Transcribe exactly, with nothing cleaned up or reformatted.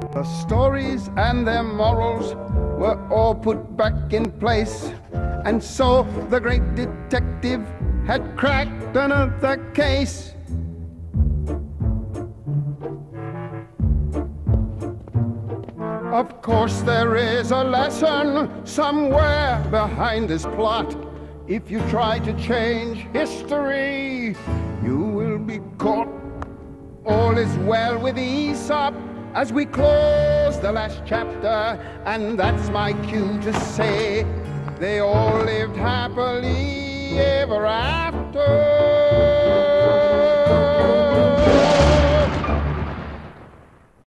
The stories and their morals were all put back in place, and so the great detective had cracked another case. Of course there is a lesson somewhere behind this plot. If you try to change history, you will be caught. All is well with Aesop as we close the last chapter, and that's my cue to say they all lived happily ever after.